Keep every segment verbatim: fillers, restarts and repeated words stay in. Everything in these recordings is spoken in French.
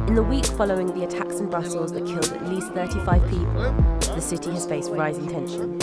In the week following the attacks in Brussels that killed at least thirty-five people, the city has faced rising tension.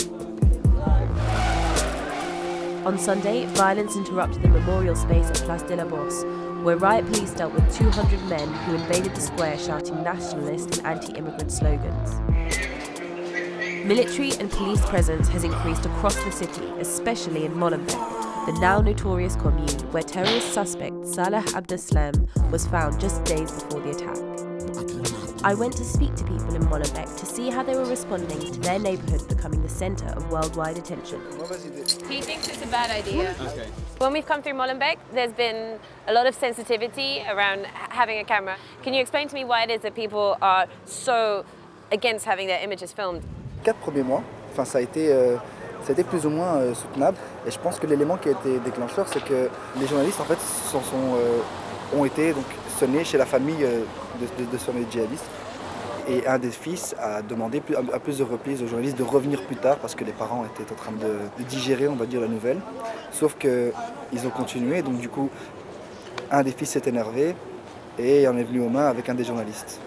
On Sunday, violence interrupted the memorial space at Place de la Bourse, where riot police dealt with two hundred men who invaded the square shouting nationalist and anti-immigrant slogans. Military and police presence has increased across the city, especially in Molenbeek, the now notorious commune where terrorist suspect Salah Abdeslam was found just days before the attack. I went to speak to people in Molenbeek to see how they were responding to their neighbourhood becoming the centre of worldwide attention. He thinks it's a bad idea. Okay. When we've come through Molenbeek, there's been a lot of sensitivity around having a camera. Can you explain to me why it is that people are so against having their images filmed? Quatre premiers mois, enfin, ça a été, euh, ça a été plus ou moins euh, soutenable. Et je pense que l'élément qui a été déclencheur, c'est que les journalistes en fait, sont, sont, euh, ont été donc, sonnés chez la famille euh, de, de, de ce fameux djihadiste. Et un des fils a demandé plus, à plusieurs reprises aux journalistes de revenir plus tard parce que les parents étaient en train de, de digérer, on va dire, la nouvelle. Sauf qu'ils ont continué, donc du coup, un des fils s'est énervé et en est venu aux mains avec un des journalistes.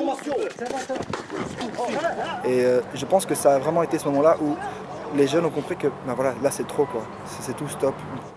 Et euh, je pense que ça a vraiment été ce moment-là où les jeunes ont compris que ben voilà, là c'est trop quoi, c'est tout stop.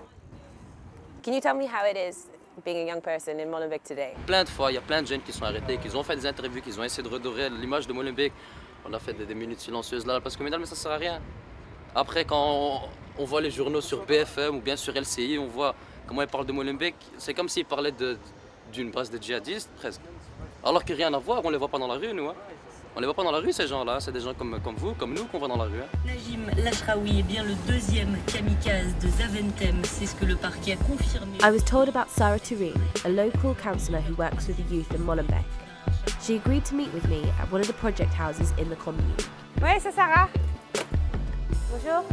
Can you tell me how it is being a young person in Molenbeek today? Plein de fois, il y a plein de jeunes qui sont arrêtés, qui ont fait des interviews, qui ont essayé de redorer l'image de Molenbeek. On a fait des, des minutes silencieuses là, parce que mesdames, mais ça sert à rien. Après, quand on, on voit les journaux sur B F M ou bien sur L C I, on voit comment ils parlent de Molenbeek. C'est comme s'ils parlaient d'une base de djihadistes, presque. Alors qu'il n'y a rien à voir, on ne les voit pas dans la rue, nous. Hein. On ne les voit pas dans la rue, ces gens-là. C'est des gens comme, comme vous, comme nous, qu'on voit dans la rue. Hein. Najim Lachraoui est bien le deuxième kamikaze de Zaventem. C'est ce que le parquet a confirmé. I was told about Sarah Touré, a local counsellor who works with the youth in Molenbeek. She agreed to meet with me at one of the project houses in the commune. Oui, c'est Sarah. Bonjour.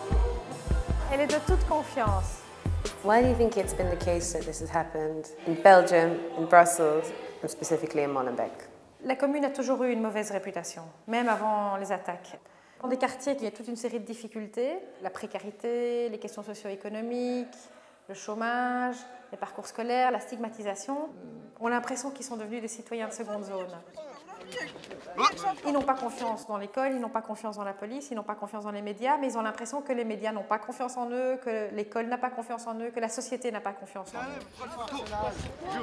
Elle est de toute confiance. Why do you think it's been the case that this has happened in Belgium, in Brussels, and specifically in Molenbeek? La commune a toujours eu une mauvaise réputation, même avant les attaques. Dans des quartiers, il y a toute une série de difficultés, la précarité, les questions socio-économiques, le chômage, les parcours scolaires, la stigmatisation. On a l'impression qu'ils sont devenus des citoyens de seconde zone. Ils n'ont pas confiance dans l'école, ils n'ont pas confiance dans la police, ils n'ont pas confiance dans les médias, mais ils ont l'impression que les médias n'ont pas confiance en eux, que l'école n'a pas confiance en eux, que la société n'a pas confiance en eux.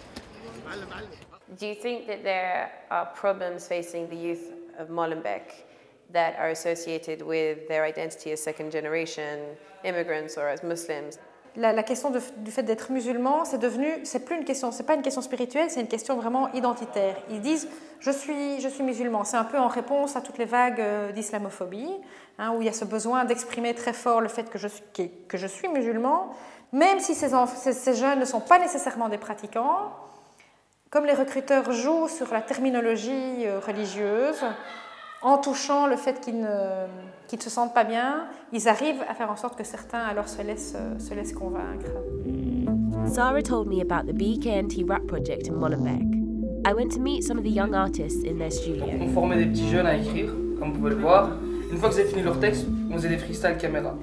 Do you think that there are problems facing the youth of Molenbeek that are associated with their identity as second generation immigrants or as Muslims? La, la question de, du fait d'être musulman, c'est devenu, c'est plus une question, c'est pas une question spirituelle, c'est une question vraiment identitaire. Ils disent, je suis, je suis musulman. C'est un peu en réponse à toutes les vagues euh, d'islamophobie, hein, où il y a ce besoin d'exprimer très fort le fait que je, que, que je suis musulman, même si ces, ces, ces jeunes ne sont pas nécessairement des pratiquants. Comme les recruteurs jouent sur la terminologie euh, religieuse, en touchant le fait qu'ils ne, qu'ils ne se sentent pas bien, ils arrivent à faire en sorte que certains alors se laissent, se laissent convaincre. Sarah told me about the B K N T rap project in Molenbeek. I went to meet some of the young artists in their studio. On formait des petits jeunes à écrire, comme vous pouvez le voir. Une fois qu'ils avaient fini leur texte, on faisait des freestyle caméra.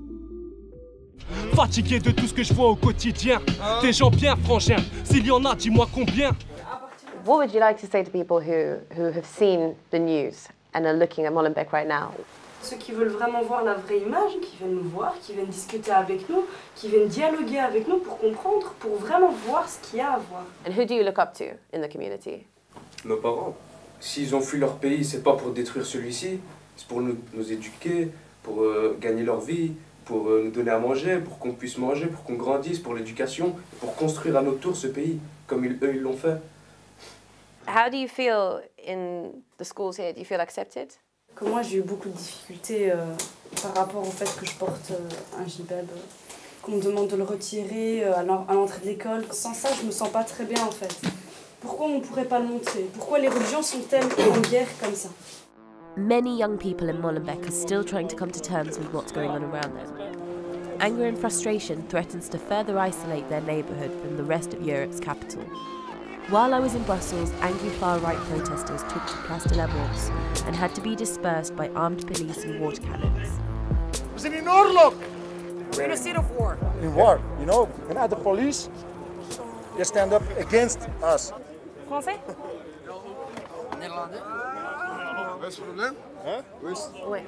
Fatigué de tout ce que je vois au quotidien. Des gens bien frangins, s'il y en a, dis-moi combien. What would you like to say to people who, who have seen the news and are looking at Molenbeek right now? Ceux qui veulent vraiment voir la vraie image, qui viennent nous voir, qui viennent discuter avec nous, qui viennent dialoguer avec nous pour comprendre, pour vraiment voir ce qu'il y a à voir. And who do you look up to in the community? Nos parents. S'ils ont fui leur pays, c'est pas pour détruire celui-ci, c'est pour nous, nous éduquer, pour euh, gagner leur vie, pour euh, nous donner à manger, pour qu'on puisse manger, pour qu'on grandisse, pour l'éducation, pour construire à notre tour ce pays, comme ils, eux ils l'ont fait. How do you feel in the schools here? Do you feel accepted? Comme moi, j'ai eu beaucoup de difficultés euh, par rapport au fait que je porte euh, un djellab, euh, qu'on me demande de le retirer euh, à l'entrée de l'école. Sans ça, je me sens pas très bien en fait. Pourquoi on ne pourrait pas le montrer? Pourquoi les religions sont-elles en guerre comme ça? Many young people in Molenbeek are still trying to come to terms with what's going on around them. Anger and frustration threatens to further isolate their neighbourhood from the rest of Europe's capital. While I was in Brussels, angry far-right protesters took to Place de la Bourse and had to be dispersed by armed police and water cannons. We are in oorlog. We're in a state of war. In war, you know, and other police, they stand up against us. français? Néerlandais. Pas de problème? Hein? Oui. Ouais.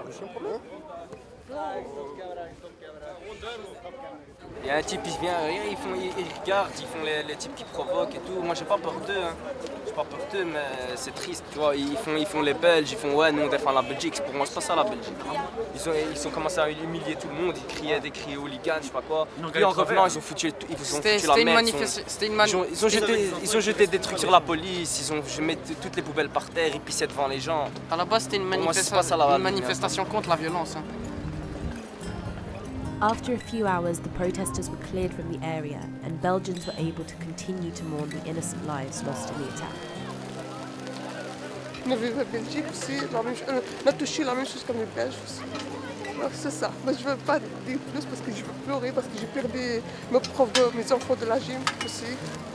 Il y a un type, il vient, ils, font, ils, ils regardent, ils font les, les types qui provoquent et tout. Moi, j'ai pas peur d'eux, hein. J'ai pas peur d'eux, mais c'est triste, tu vois. Ils font, ils font les Belges, ils font ouais, nous on défend la Belgique. Pour moi, c'est pas ça la Belgique. Ils ont, ils ont commencé à humilier tout le monde, ils criaient des cris hooligans, je sais pas quoi. Puis en revenant, ils ont foutu, ils ont foutu la merde. C'était une manif... Ils ont, ils, ont jeté, ils ont jeté des trucs sur la police, ils ont mis toutes les poubelles par terre, ils pissaient devant les gens. À la base, c'était une, manifesta moi, la, une manifestation contre la violence. Hein. After a few hours, the protesters were cleared from the area and Belgians were able to continue to mourn the innocent lives lost in the attack. On a vu la Belgique aussi, la même, euh, on a touché la même chose comme les Belges aussi. C'est ça. Mais je ne veux pas dire plus parce que je veux pleurer, parce que j'ai perdu mes profs, de, mes enfants de la gym aussi.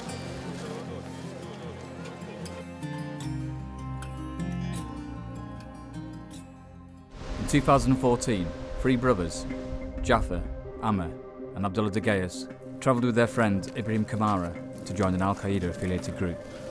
In two thousand fourteen, three brothers, Jaffer, Amr and Abdullah De Gayas, travelled with their friend Ibrahim Kamara to join an Al-Qaeda affiliated group.